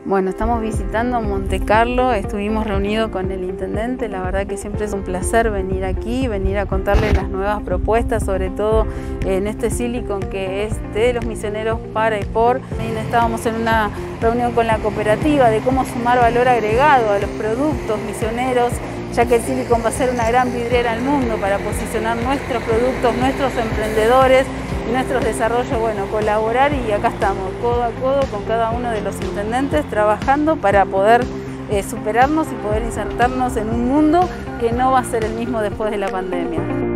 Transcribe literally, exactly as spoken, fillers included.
Bueno, estamos visitando Monte Carlo, estuvimos reunidos con el intendente, la verdad que siempre es un placer venir aquí, venir a contarles las nuevas propuestas, sobre todo en este Silicon que es de los misioneros para y por. Estábamos en una reunión con la cooperativa de cómo sumar valor agregado a los productos misioneros, ya que el Silicon va a ser una gran vidriera al mundo para posicionar nuestros productos, nuestros emprendedores, nuestros desarrollos, bueno, colaborar, y acá estamos, codo a codo con cada uno de los intendentes, trabajando para poder eh, superarnos y poder insertarnos en un mundo que no va a ser el mismo después de la pandemia.